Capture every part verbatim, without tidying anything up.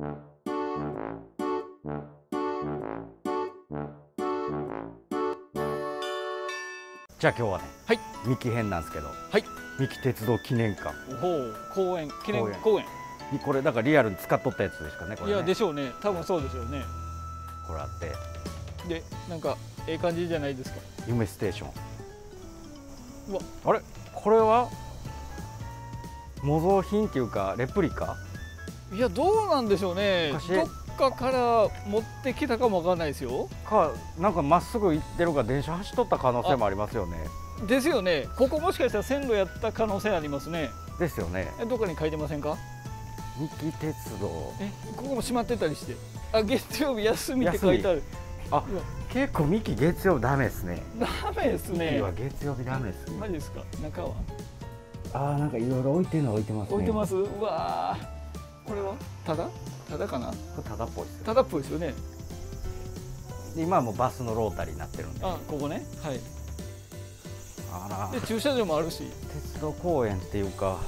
じゃあ今日はね、 はい、 三木編なんですけど、 はい、 三木鉄道記念館。 ほう、公園、記念公園。 これだからリアルに使っとったやつですかね、これね。 いやでしょうね、多分そうですよね。 これあって。 で、なんかええ感じじゃないですか。 夢ステーション。 うわ、 あれ、これは模造品っていうかレプリカ？ いやどうなんでしょうね。どっかから持ってきたかもわかんないですよ。 か、なんかまっすぐ行ってるか電車走っとった可能性もありますよね。 ですよね。ここもしかしたら線路やった可能性ありますね。 ですよね。 え、どっかに書いてませんか？ 三木鉄道。 え、ここも閉まってたりして。あ、月曜日休みって書いてある。 あ、結構三木月曜日ダメですね。 ダメですね。 三木は月曜日ダメですね。 マジですか。中は。 あー、なんかいろいろ置いてるの置いてますね。 置いてます。うわー、これはただただかな。 これただっぽいですよ。 ただっぽいですよね。 で今はもうバスのロータリーになってるんで。 あ、ここね。はい。 あら。 で駐車場もあるし。 鉄道公園っていうか。 はい。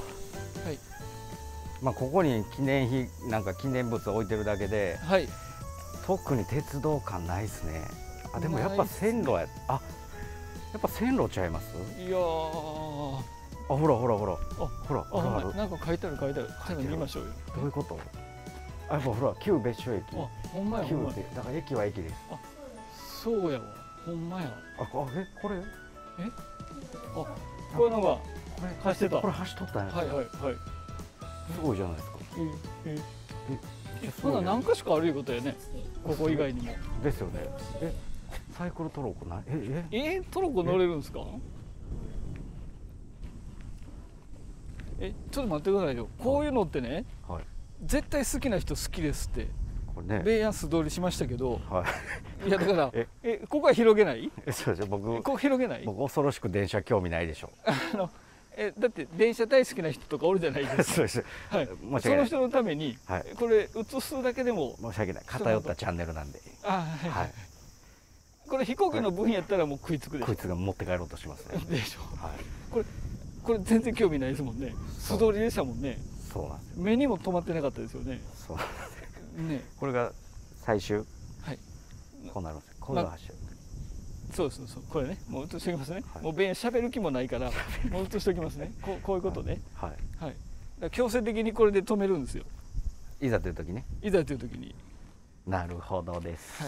まあここに記念碑なんか記念物を置いてるだけで。 はい。 特に鉄道感ないですね。あ、でもやっぱ線路や。あ、やっぱ線路ちゃいます。 いやー。 あ、ほらほらほら。 あ、 ほら、 あ、なんか書いてある書いてある。 書いてある。 見ましょうよ。 どういうこと？あ、やっぱほら旧別所駅。 あ、ほんまや。 旧で、だから駅は駅です。 あ、そうやわ。ほんまや。 あ、あ、え、これ？ え？あ、これのがこれ走ってた。 これ走っとったんや。 はいはいはい。 すごいじゃないですか。 え、え、 え、 そんな何か所かあるいうことやね。ここ以外にも。 ですよね。え、サイクルトロッコない？え、え、 え、トロッコ乗れるんですか？え、ちょっと待ってくださいよ。こういうのってね、 はい、 絶対好きな人好きですってこれね、 ベイヤン素通りしましたけど、 はい、 いやだからええここは広げない？ え、そうですよ。僕ここ広げない？ 僕恐ろしく電車興味ないでしょ。 あのえだって電車大好きな人とかおるじゃないですか。 そうです。 はい。 申し訳ない。 その人のために、 はい、 これ映すだけでも申し訳ない。偏ったチャンネルなんで。 あ、はい、 はい。 これ飛行機の部品やったらもう食いつくでしょ。 こいつが持って帰ろうとしますね。 でしょ。 はい。 これこれ全然興味ないですもんね。素通りでしたもんね。 そうなんですよ。 目にも止まってなかったですよね。 そうなんですよ。 ね。 これが最終。 はい。 こうなるんですよ。これが走る。 そうそうそう、これね、もう映しておきますね。 はい、 もう弁喋る気もないから、もう映しておきますね。こう、こういうことね。 はい。はい。 はい。だから強制的にこれで止めるんですよ。 いざという時ね。 いざという時に。 なるほどです。 はい。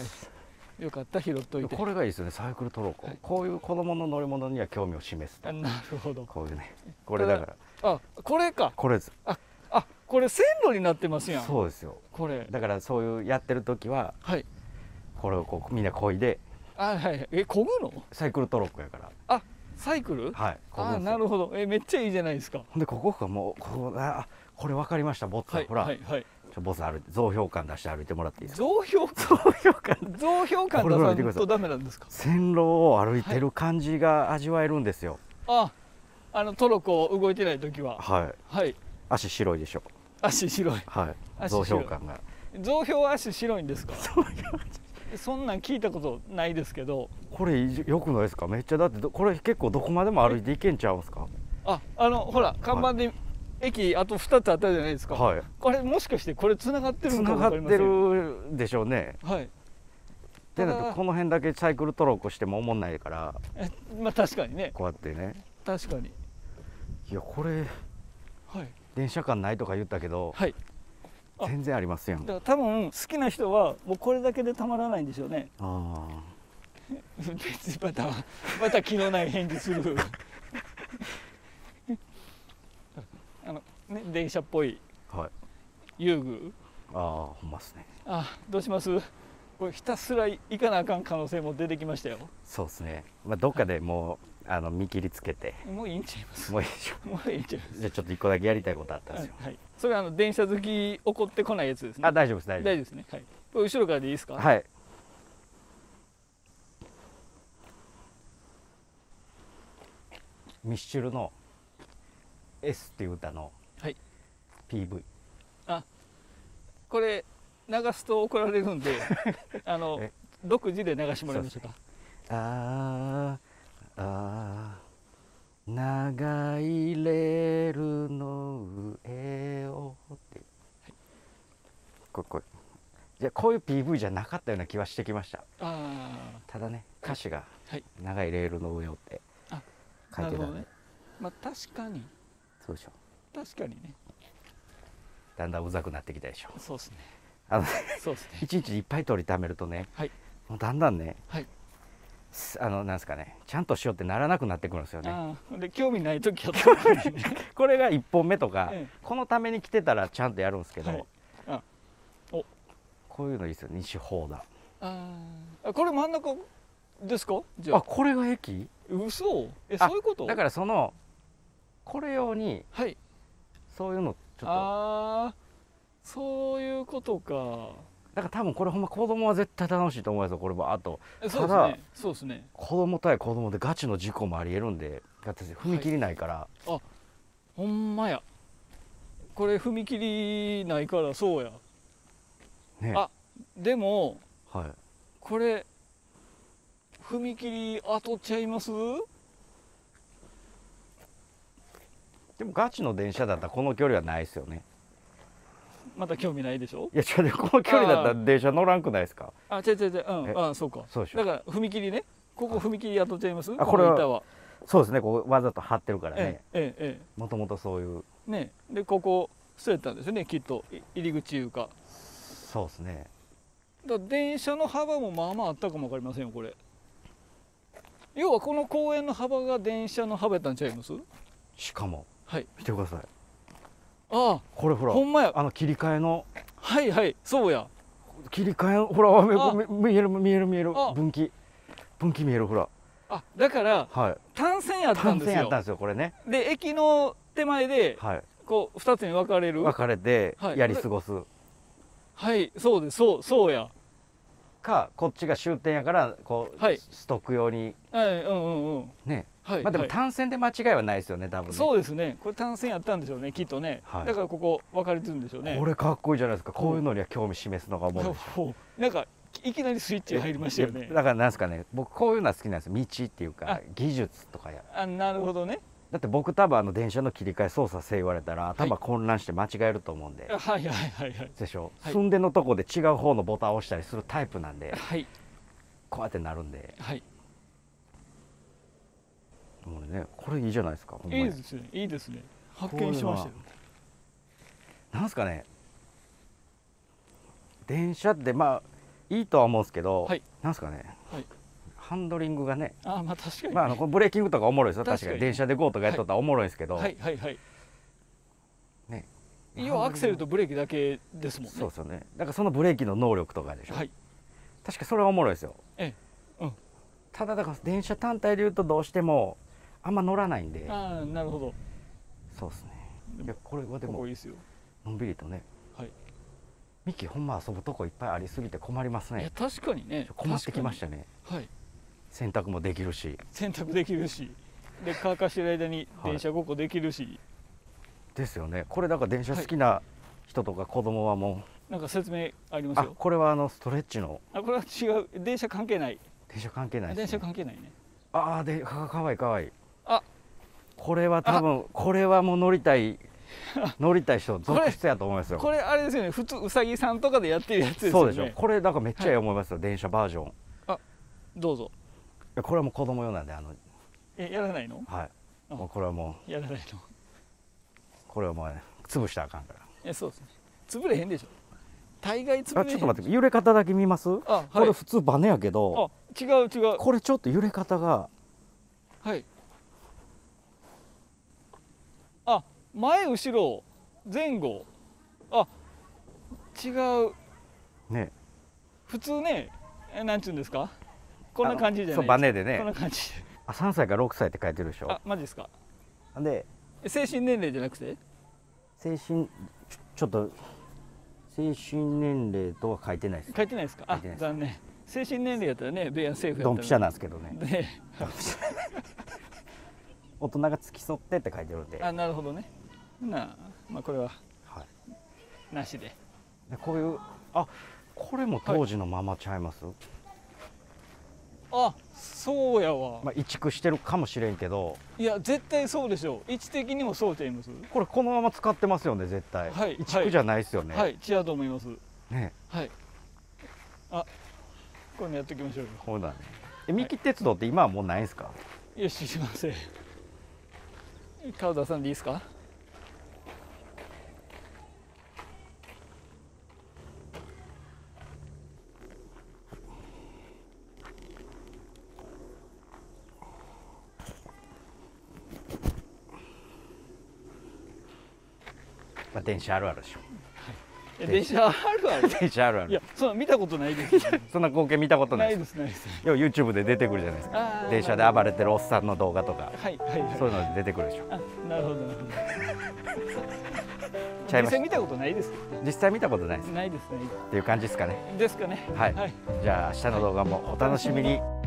よかった拾っといて。 これがいいですよね。サイクルトロッコ。はい、こういう子供の乗り物には興味を示すと。 あ、なるほど。 こういうね。これだから。 あ、これか。 これです。 あ、あ、これ線路になってますやん。 そうですよ。 これ。 だからそういうやってる時は。はい。これをこうみんな漕いで。 あ、はい。え、漕ぐの？ サイクルトロッコやから。 あ、サイクル？ はい。 あ、なるほど。え、めっちゃいいじゃないですか。 ほんでここがもうこう、あ、これ分かりました。ボツさん、ほら。はいはい。ボス歩いて増票感出して歩いてもらっていいですか？増票感。増票感。 増票感出さないとダメなんですか？ 線路を歩いてる感じが味わえるんですよ。 あ、あのトロッコ動いてない時は。はい。はい。 足白いでしょ。 足白い。 はい。増票感が。 増票は足白いんですか？そんなん聞いたことないですけど。 これよくないですか？めっちゃだってこれ結構どこまでも歩いていけんちゃうんですか？ あ、あのほら看板で駅あとふたつあったじゃないですか。はい。これもしかしてこれつながってるんか分かりません。つながってるでしょうね。はい。でだってこの辺だけサイクルトロッコしても思んないから。 え、まあ確かにね。 こうやってね。 確かに。 いやこれ。はい。電車感ないとか言ったけど。はい。全然ありますよ。 だから多分好きな人はもうこれだけでたまらないんでしょうね。ああ。別にまたまた気のない返事する。あのね、電車っぽい。はい。遊具。 ああ、ほんまっすね。 あ、どうします。これひたすら行かなあかん可能性も出てきましたよ。 そうですね。まあどっかでもう。はいあの見切りつけてもういいんちゃいます。 もういいでしょ。 もういいんちゃいます。 じゃあちょっと一個だけやりたいことあったんですよ。 はい。それはあの電車好き怒ってこないやつですね。 あ、大丈夫です大丈夫。 大丈夫ですね。はい。これ後ろからでいいですか。 はい。ミッシュルの エス っていう歌の ピーブイ。 あ、これ流すと怒られるんで、あの独自で流してもらいましょうか。 ああ。ああ長いレールの上をって、はい、 こいこい。じゃこういう ピーブイ じゃなかったような気はしてきました。 あただね歌詞がはい長いレールの上をって書いてたんで、 ね、まあ確かにそうでしょ。 確かにね。 だんだんうざくなってきたでしょ。 そうですね。 あのそうですね。 一日いっぱい取りためるとね、 はい、 もうだんだんね、 はい、 あのなんですかね、ちゃんとしようってならなくなってくるんですよね。 あで興味ない時は特にねこれがいっぽんめとか、 ええ、 このために来てたらちゃんとやるんですけど、 はい、あおこういうのいいですよ。西宝田。 ああこれ真ん中ですか？じゃああこれが駅？ 嘘？えそういうこと？ だからそのこれ用に、 はい、 そういうのちょっと、 ああそういうことか。 だから多分これほんま子供は絶対楽しいと思いますよ。これもあとそうですね。そうですね。 子供対子供でガチの事故もありえるんで、だって踏切ないから、はい、 あほんまや。これ踏切ないからそうや。ね、あでも、はい、これ踏切当たっちゃいます？ でもガチの電車だったらこの距離はないですよね。 また興味ないでしょ？ いや違う、この距離だったら電車乗らんくないですか？ あ違う違う違う、うん、あそうか。そうでしょ。だから踏切ね、ここ踏切当たっちゃいます？あこれはそうですね、ここわざと張ってるからね。 ええええ、 もともとそういうね。でここそうやったんですね、きっと入り口いうか。 そうですね。 だから電車の幅もまあまああったかも分かりませんよこれ。要はこの公園の幅が電車の幅やったんちゃいます？しかも、 はい、 見てください。 ああこれほらほんまや。 あの切り替えのはいはいそうや。 切り替えほら見える見える見える分岐分岐見えるほら。 あだから、はい、単線やったんですよ。 単線やったんですよこれね。 で駅の手前で、はい、こうふたつに分かれる。 分かれてやり過ごす。はい、 はい、そうですそうそうや。 かこっちが終点やからこう、はい、ストック用に。はいうんうんうん。ね。はい、まあでも単線で間違いはないですよね多分ね。 そうですね。これ単線やったんでしょうねきっとね。はい、だからここ分かれてるんでしょうね。 これかっこいいじゃないですか。こういうのには興味示すのが思うでしょ。 なんかいきなりスイッチ入りましたよね。 だからなんですかね。僕こういうのは好きなんですよ。道っていうか技術とかや。 あなるほどね。 だって僕多分あの電車の切り替え操作せ言われたら頭混乱して間違えると思うんで。はいはいはいはい。でしょ。寸んでのとこで違う方のボタンを押したりするタイプなんで。はい。こうやってなるんで。はい。もうね、これいいじゃないですか。 いいですね。いいですね。発見しましたよ。 なんすかね。電車ってまあいいとは思うんですけど、はい、なんすかね。はい、ハンドリングがね。 あまあ確かに、ね。 まああのブレーキングとかおもろいですよ。確かに電車で ゴー とかやっとったらおもろいですけど。 はいはいはい。ね。要はアクセルとブレーキだけですもんね。 そうですよね。だからそのブレーキの能力とかでしょ。はい。確かそれはおもろいですよ。ええ。うん。ただだから電車単体で言うとどうしても。あんま乗らないんで。 ああ、なるほど。 そうですね。いや、これはでも。 ここいいですよ。 のんびりとね。はい。ミキほんま遊ぶとこいっぱいありすぎて困りますね。いや、 確かにね。 困ってきましたね。はい。洗濯もできるし。 洗濯できるし。で、乾かしてる間に電車ごっこできるし。はい、 ですよね。これだから電車好きな人とか子供はもう。はい、 なんか説明ありますよ。 あ、これはあのストレッチの。 あ、これは違う。電車関係ない。 電車関係ない、ね。 電車関係ないね。 ああ、で、か、かわいい、かわいい。あ。これは多分これはもう乗りたい乗りたい人続出やと思いますよ。 これあれですよね。普通うさぎさんとかでやってるやつですよね。 そうでしょ。これだからめっちゃいい思いますよ、はい、電車バージョン。 あ、どうぞ。 いやこれはもう子供用なんであの。 えやらないの？ はい。もうこれはもう。やらないの。 これはもう、ね、潰したらあかんから。 えそうですね。潰れへんでしょ。大概潰れへん。 あちょっと待って揺れ方だけ見ます？あ、はい、これ普通バネやけど。 あ違う違う。 これちょっと揺れ方が。 はい。あ前後ろ前後あ違うね。普通ねなんちゅうんですかこんな感じじゃないですか。 そうバネでね。 こんな感じ。 あさんさいからろくさいって書いてるでしょ。 あマジですか。 で精神年齢じゃなくて精神ちょっと精神年齢とは書いてないです。 書いてないですか。あ残念。精神年齢やったらねベアセーフやったらドンピシャなんですけどね。ね大人が付き添ってって書いてるんで。 あなるほどね。なまあこれは、はい、なしで。 でこういうあこれも当時のままちゃいます、はい、 あそうやわ。 まあ移築してるかもしれんけど。 いや絶対そうでしょう。位置的にもそうちゃいます。 これこのまま使ってますよね絶対。はい移築じゃないですよね。 はい違うと思います。 ね。 はい。あ、これもやっておきましょうよ。 そうだね。え、三木鉄道って今はもうないんですか？ いや、知りません。顔出さんでいいですか？ まあ、電車あるあるでしょ。 電車あるある。 電車あるある。 いや、そんな見たことないです。 そんな光景見たことないです。ないです。 よ、YouTube で出てくるじゃないですか。電車で暴れてるおっさんの動画とか。はいはいはい。そういうので出てくるでしょ。 あ、なるほどなるほど。 実際見たことないです。 実際見たことないです。 ないですね。 っていう感じですかね。 ですかね。 はい。じゃあ明日の動画もお楽しみに。